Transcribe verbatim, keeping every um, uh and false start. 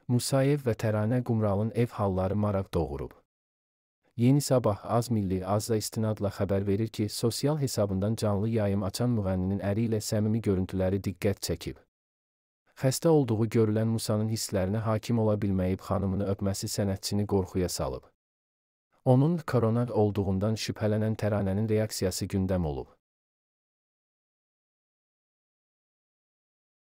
Musayev və Təranə Qumralın ev halları maraq doğurub. Yeni Sabah Az Milli Azza istinadla xəbər verir ki, sosial hesabından canlı yayım açan müğənninin əri ilə səmimi görüntüləri diqqət çəkib. Xəstə olduğu görülən Musanın hisslərinə hakim ola bilməyib xanımını öpməsi sənətçini qorxuya salıb. Onun korona olduğundan şübhələnən Təranənin reaksiyası gündəm olub.